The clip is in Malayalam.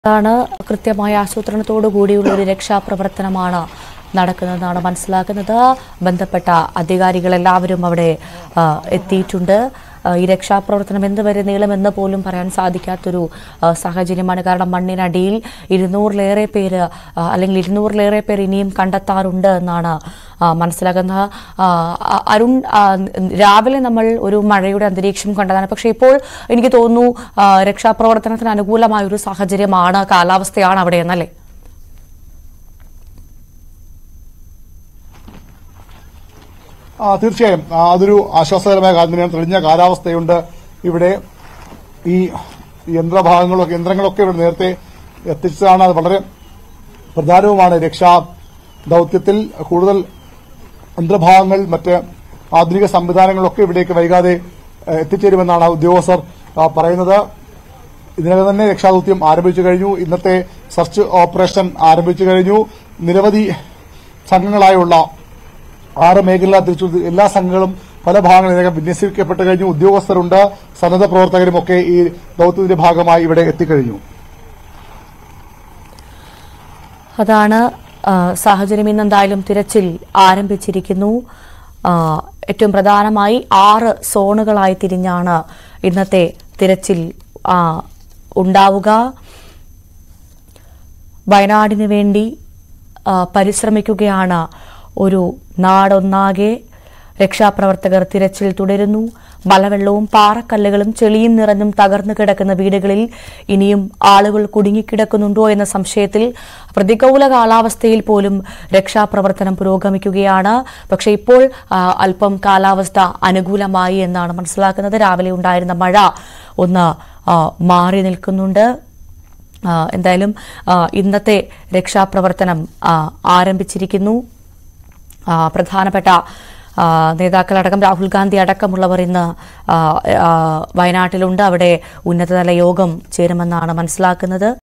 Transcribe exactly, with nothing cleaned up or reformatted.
ാണ് കൃത്യമായ ആസൂത്രണത്തോടു കൂടിയുള്ള ഒരു രക്ഷാപ്രവർത്തനമാണ് നടക്കുന്നതെന്നാണ് മനസ്സിലാക്കുന്നത്. ബന്ധപ്പെട്ട അധികാരികളെല്ലാവരും അവിടെ എത്തിയിട്ടുണ്ട്. ഈ രക്ഷാപ്രവർത്തനം എന്തുവരെ നീളുമെന്ന് പോലും പറയാൻ സാധിക്കാത്തൊരു സാഹചര്യമാണ്. കാരണം മണ്ണിനടിയിൽ ഇരുന്നൂറിലേറെ പേര് അല്ലെങ്കിൽ ഇരുന്നൂറിലേറെ പേർ ഇനിയും കണ്ടെത്താറുണ്ട് എന്നാണ് മനസ്സിലാക്കുന്നത്. അരുൺ, രാവിലെ നമ്മൾ ഒരു മഴയുടെ അന്തരീക്ഷം കണ്ടതാണ്. പക്ഷേ ഇപ്പോൾ എനിക്ക് തോന്നുന്നു രക്ഷാപ്രവർത്തനത്തിന് അനുകൂലമായ ഒരു സാഹചര്യമാണ്, കാലാവസ്ഥയാണ് അവിടെ എന്നല്ലേ? തീർച്ചയായും അതൊരു ആശ്വാസകരമായ കാര്യം തന്നെയാണ്. തെളിഞ്ഞ കാലാവസ്ഥയുണ്ട് ഇവിടെ. ഈ യന്ത്രഭാഗങ്ങളൊക്കെ യന്ത്രങ്ങളൊക്കെ ഇവിടെ നേരത്തെ എത്തിച്ചതാണ്. അത് വളരെ പ്രധാനവുമാണ്. രക്ഷാ ദൌത്യത്തിൽ കൂടുതൽ യന്ത്രഭാഗങ്ങൾ, മറ്റ് ആധുനിക സംവിധാനങ്ങളൊക്കെ ഇവിടേക്ക് വൈകാതെ എത്തിച്ചേരുമെന്നാണ് ഉദ്യോഗസ്ഥർ പറയുന്നത്. ഇതിനകം തന്നെ രക്ഷാദൌത്യം ആരംഭിച്ചു കഴിഞ്ഞു. ഇന്നത്തെ സെർച്ച് ഓപ്പറേഷൻ ആരംഭിച്ചു കഴിഞ്ഞു. നിരവധി സംഘങ്ങളായുള്ള ആറ് മേഖല തിരിച്ചു എല്ലാ സംഘങ്ങളും പല ഭാഗങ്ങളിൽ ഇതിനകം വിന്യസിക്കപ്പെട്ട് കഴിഞ്ഞു. ഉദ്യോഗസ്ഥരുണ്ട്, സന്നദ്ധ പ്രവർത്തകരും ഒക്കെ ഈ ദൌത്യത്തിന്റെ ഭാഗമായി ഇവിടെ എത്തിക്കഴിഞ്ഞു. അതാണ് സാഹചര്യം. ഇന്നെന്തായാലും തിരച്ചിൽ ആരംഭിച്ചിരിക്കുന്നു. ഏറ്റവും പ്രധാനമായി ആറ് സോണുകളായി തിരിഞ്ഞാണ് ഇന്നത്തെ തിരച്ചിൽ ഉണ്ടാവുക. വയനാടിന് വേണ്ടി പരിശ്രമിക്കുകയാണ് ഒരു നാടൊന്നാകെ. രക്ഷാപ്രവർത്തകർ തിരച്ചിൽ തുടരുന്നു. മലവെള്ളവും പാറക്കല്ലുകളും ചെളിയും നിറഞ്ഞും തകർന്നു കിടക്കുന്ന വീടുകളിൽ ഇനിയും ആളുകൾ കുടുങ്ങിക്കിടക്കുന്നുണ്ടോ എന്ന സംശയത്തിൽ പ്രതികൂല കാലാവസ്ഥയിൽ പോലും രക്ഷാപ്രവർത്തനം പുരോഗമിക്കുകയാണ്. പക്ഷേ ഇപ്പോൾ അല്പം കാലാവസ്ഥ അനുകൂലമായി എന്നാണ് മനസ്സിലാക്കുന്നത്. രാവിലെ ഉണ്ടായിരുന്ന മഴ ഒന്ന് മാറി നിൽക്കുന്നുണ്ട്. എന്തായാലും ഇന്നത്തെ രക്ഷാപ്രവർത്തനം ആരംഭിച്ചിരിക്കുന്നു. പ്രധാനപ്പെട്ട നേതാക്കളടക്കം രാഹുൽ ഗാന്ധി അടക്കമുള്ളവർ ഇന്ന് വയനാട്ടിലുണ്ട്. അവിടെ ഉന്നതതല യോഗം ചേരുമെന്നാണ് മനസ്സിലാക്കുന്നത്.